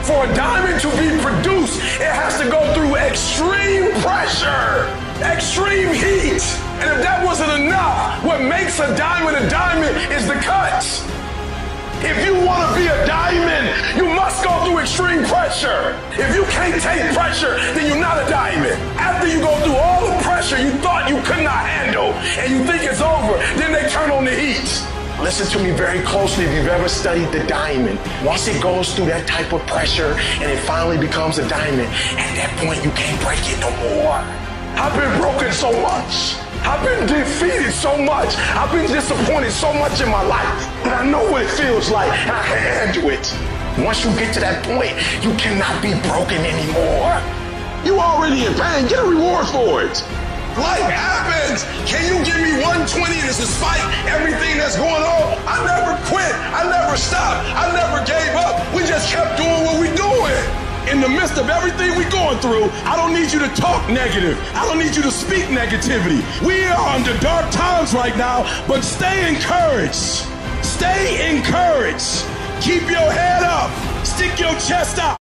For a diamond to be produced, it has to go through extreme pressure, extreme heat. And if that wasn't enough, what makes a diamond is the cuts. If you want to be a diamond, you must go through extreme pressure. If you can't take pressure, then you're not a diamond. After you go through all the pressure you thought you could not handle and you think it's over, then they turn on the heat. Listen to me very closely if you've ever studied the diamond. Once it goes through that type of pressure and it finally becomes a diamond, at that point you can't break it no more. I've been broken so much. I've been defeated so much. I've been disappointed so much in my life. And I know what it feels like, and I can handle it. Once you get to that point, you cannot be broken anymore. You already in pain. Get a reward for it. Life happens. Can you give me 120 despite everything that's going on? I never quit. I never stopped. I never gave up. We just kept doing what we're doing. In the midst of everything we're going through, I don't need you to talk negative. I don't need you to speak negativity. We are under dark times right now, but stay encouraged. Stay encouraged. Keep your head up. Stick your chest out.